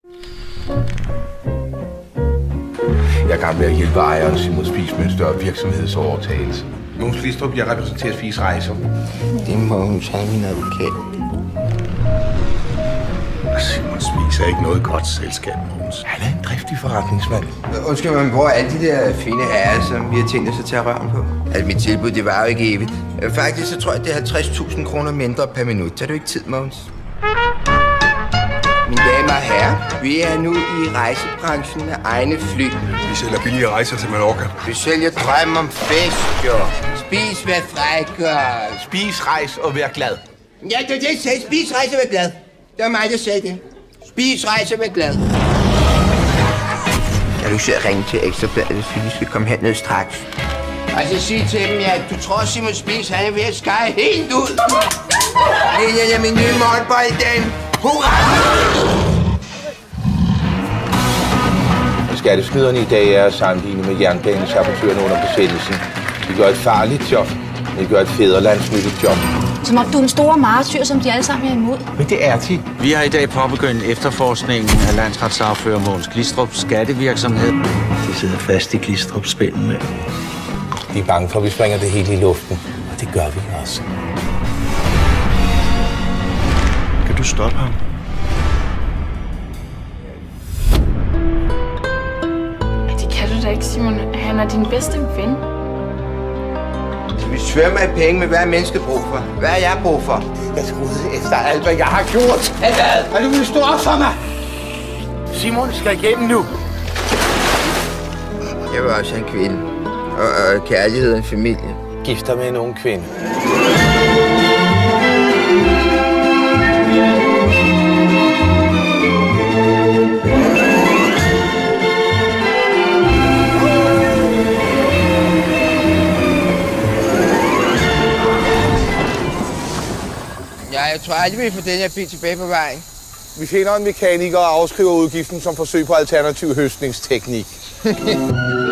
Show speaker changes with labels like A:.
A: Jeg er i gang med at hjælpe ejeren Simon Spies med en større virksomhedsovertagelse. Mogens Glistrup, jeg repræsenterer Spies Rejser.
B: Det er Mogens, han er min advokat.
A: Simon Spies er ikke noget godt selskab, Mogens. Han er en driftig forretningsmand.
B: Undskyld, men hvor er alle de der fine herrer, som vi har tænkt os at tage røven på? Altså, mit tilbud, det var jo ikke evigt. Faktisk, så tror jeg, det er 50.000 kroner mindre per minut. Tager du ikke tid, Mogens? Mine damer og herrer, vi er nu i rejsebranchen med egne fly.
A: Vi sælger billige rejser til Mallorca.
B: Vi sælger drøm om fest, jo. Spis, vær fræk og...
A: Spis, rejs og vær glad.
B: Ja, det er det, jeg sagde. Spis, rejs og vær glad. Det var mig, der sagde det. Spis, rejs og vær glad. Kan du sidde og ringe til Ekstrabladet, så vi skal komme herned straks? Og så sige til dem, at du tror, Simon Spies, han er ved at skære helt ud. Det er min nye morgenbolddame. Hurra!
A: Skattesnyderne i dag er at sammenligne med jernbanesabotørerne under besættelsen. De gør et farligt job, men de gør et fædrelandsnyttigt job.
C: Som om du er en stor martyr, som de alle sammen er imod.
A: Men det er de.
D: Vi har i dag påbegyndt efterforskningen af landsretssagfører Mogens Glistrups skattevirksomhed.
E: De sidder fast i Glistrups spændende.
A: De er bange for, at vi springer det hele i luften, og det gør vi også.
E: Kan du stoppe ham?
F: Det kan du da ikke, Simon. Han er din bedste ven.
B: Vi svømmer i penge med, hvad mennesket brug for. Hvad er jeg brug for?
A: Jeg troede efter alt, hvad jeg har gjort. Hvad? Du vil stå op for mig. Simon skal igennem nu.
B: Jeg var også en kvinde. Og kærlighed og en familie.
A: Gift dig med en ung kvinde.
B: Ja, jeg tror aldrig, vi får den her bil tilbage på vejen.
A: Vi finder en mekaniker og afskriver udgiften som forsøg på alternativ høstningsteknik.